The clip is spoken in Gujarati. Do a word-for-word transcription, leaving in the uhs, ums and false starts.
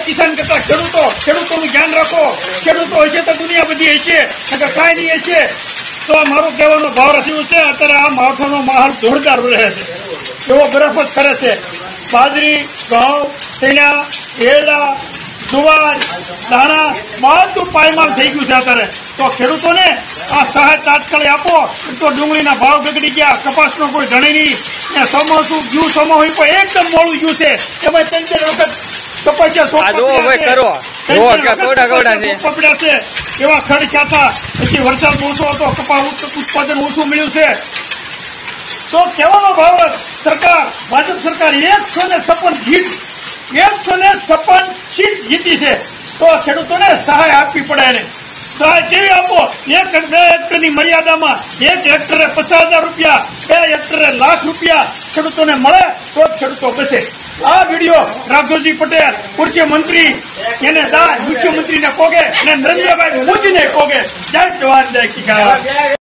કિસાન કરતા ખેડૂતો ખેડૂતોનું ધ્યાન રાખો. ખેડૂતો હશે તો દુનિયા બધી હશે, નકર કાંઈ નહીં હશે. તો મારું કહેવાનો ભાવ રસ્યું છે. અત્યારે આ માવઠાનો માહોલ જોરદાર રહે છે, એવો બરફ જ કરે છે. બાજરી, ઘઉં, ચણા, એરડા, જુવાર, ધાણા બધું પાયમાલ થઈ ગયું છે અત્યારે. તો ખેડૂતોને આ સહાય તાત્કાલિક આપો. તો ડુંગળીના ભાવ બગડી ગયા, કપાસનો કોઈ ગણે નહીં. ચોમાસું ગયું, ચોમાસું પણ એકદમ મોડું ગયું છે. એમાં ત્રણ ચાર વખત કપાસિયા પકડ્યા છે. એવા ખડ છાતા, પછી વરસાદ ઓછો હતો, કપાસ ઉત્પાદન ઓછું મળ્યું છે. તો કહેવાનો ભાવ સરકાર, ભાજપ સરકાર એકસો ને છપ્પન જીત એકસો ને છપ્પન સીટ જીતી છે. તો ખેડૂતોને સહાય આપવી પડે. એને સહાય કેવી આપો? એક બે હેક્ટરની મર્યાદામાં એક હેક્ટરે પચાસ હજાર રૂપિયા, બે હેક્ટરે લાખ રૂપિયા ખેડૂતોને મળે તો જ ખેડૂતો બચે. આ વિડીયો રાઘવજી પટેલ, પૂર્વ મંત્રી એને દા મુખ્યમંત્રીને કોગે અને નરેન્દ્રભાઈ મોદીને કોગે. જય જવાન જય કિસાન.